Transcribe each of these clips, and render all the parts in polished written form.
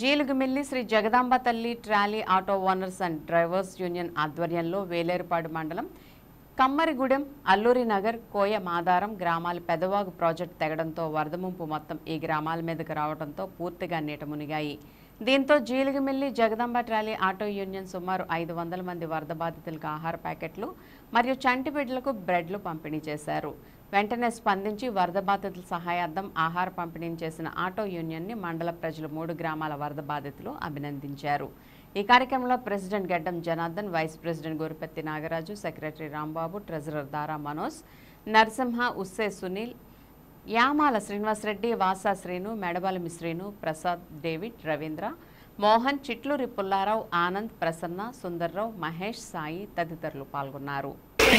జీలుగుమిల్లి శ్రీ జగదాంబ తల్లి trolley auto owners and drivers union ఆధ్వర్యంలో వేలేరుపాడు మండలం కమ్మరిగూడెం, అల్లూరి నగర్, కోయ మాదారం గ్రామాల పెదవాగు ప్రాజెక్టు తెగడంతో వరద ముంపు మొత్తం ఈ గ్రామాల మీదకు రావడంతో పూర్తిగా నీట మునిగాయి. దీంతో Jeelugumilli Jagadamba trolley auto union సుమారు 500 మంది వరద బాధితులకు ఆహార ప్యాకెట్లు మరియు చంటి బిడ్డలకు బ్రెడ్లు పంపిణీ చేశారు. వెంటనే స్పందించి వరద బాధితుల సహాయార్థం ఆహార పంపిణీ చేసిన ఆటో యూనియన్ని మండల ప్రజలు 3 గ్రామాల వరద బాధితులు అభినందించారు. ఈ కార్యక్రమంలో president Gaddam Janardhan, vice president Gorupetti Nagaraju, secretary Rambabu, treasurer Dara Manoj, Narasimha, Usse Sunil, Yamala Srinivasa Reddy, Vasa Srinu, Medabali Srinu, Prasad, David, Ravindra, Mohan, Chitluri Pullarao, Anand, Prasanna, Sundarrao, Mahesh, Sai తదితరులు పాల్గొన్నారు.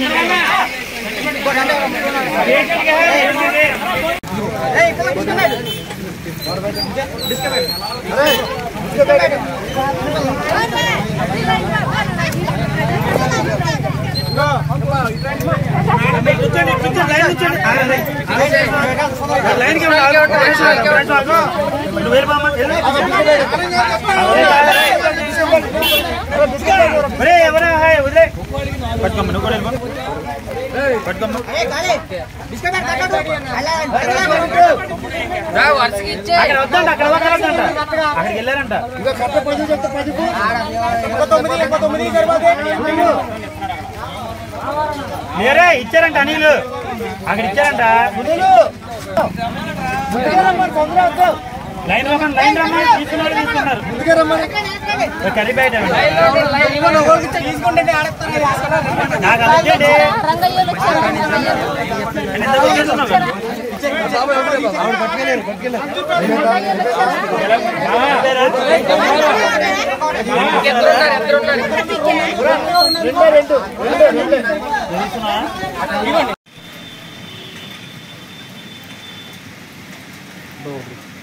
మీరే ఇచ్చారంట అనిలు అక్కడ ఇచ్చారంట. లైన్ లైన్ తీసుకున్నారు కర్రీ బయట రెండు